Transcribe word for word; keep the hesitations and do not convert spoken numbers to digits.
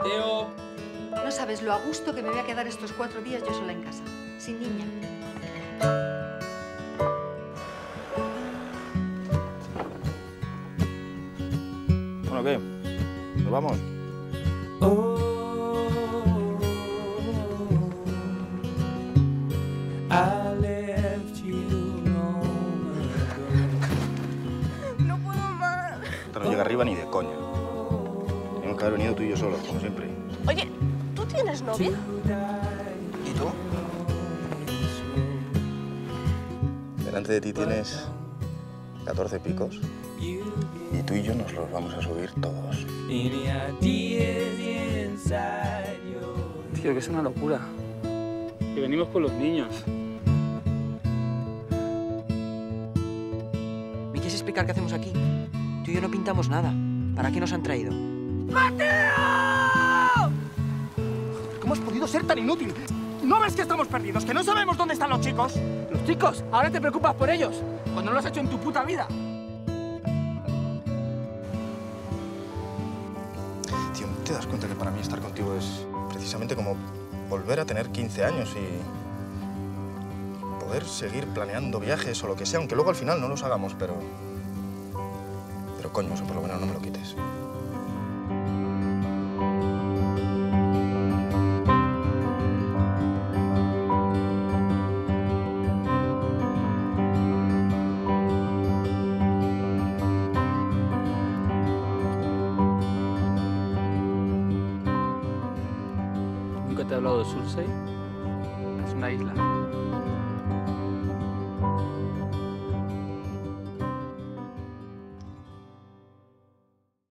Mateo. No sabes lo a gusto que me voy a quedar estos cuatro días yo sola en casa, sin niña. Bueno, ¿qué? ¿Nos vamos? Oh, I left you long ago. No puedo más. Esta no llega arriba ni de coña. Tenemos que haber venido tú y yo solos, como siempre. Oye, ¿tú tienes novia? ¿Y tú? Delante de ti tienes catorce picos. Y tú y yo nos los vamos a subir todos. Tío, que es una locura. Que venimos con los niños. ¿Me quieres explicar qué hacemos aquí? Tú y yo no pintamos nada. ¿Para qué nos han traído? ¡Mateo! ¿Cómo has podido ser tan inútil? ¿No ves que estamos perdidos? ¿Que no sabemos dónde están los chicos? ¿Los chicos? ¿Ahora te preocupas por ellos? Cuando no lo has hecho en tu puta vida. Tío, ¿no te das cuenta que para mí estar contigo es precisamente como volver a tener quince años y poder seguir planeando viajes o lo que sea, aunque luego al final no los hagamos, pero... Pero coño, eso por lo menos no me lo quites. ¿Nunca te he hablado de Surtsey? Es una isla.